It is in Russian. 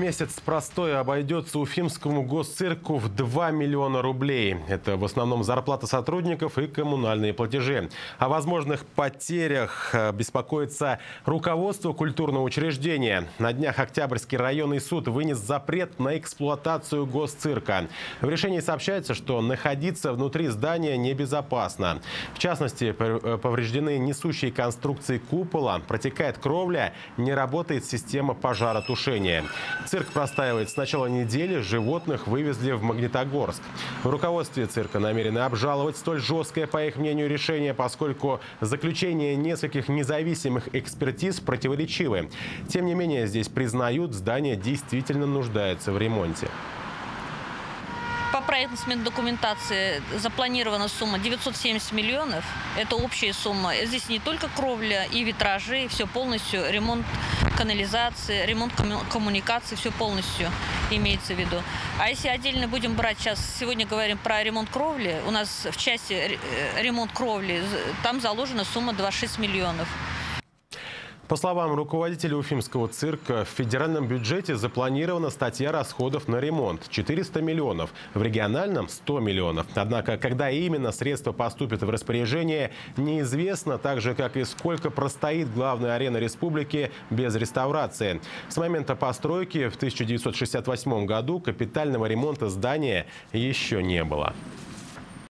месяц простоя обойдется Уфимскому госцирку в 2 миллиона рублей. Это в основном зарплата сотрудников и коммунальные платежи. О возможных потерях беспокоится руководство культурного учреждения. На днях Октябрьский районный суд вынес запрет на эксплуатацию госцирка. В решении сообщается, что находиться внутри здания небезопасно. В частности, повреждены несущие конструкции купола, протекает кровля, не работает система пожаротушения. Цирк простаивает с начала недели, животных вывезли в Магнитогорск. В руководстве цирка намерены обжаловать столь жесткое, по их мнению, решение, поскольку заключение нескольких независимых экспертиз противоречивы. Тем не менее, здесь признают, здание действительно нуждается в ремонте. По проектно-сметной документации запланирована сумма 970 миллионов. Это общая сумма. Здесь не только кровля и витражи, все полностью, ремонт канализации, ремонт коммуникаций, все полностью имеется в виду. А если отдельно будем брать, сегодня говорим про ремонт кровли, у нас в части ремонт кровли, там заложена сумма 26 миллионов. По словам руководителя Уфимского цирка, в федеральном бюджете запланирована статья расходов на ремонт – 400 миллионов, в региональном – 100 миллионов. Однако, когда именно средства поступят в распоряжение, неизвестно, так же, как и сколько простоит главная арена республики без реставрации. С момента постройки в 1968 году капитального ремонта здания еще не было.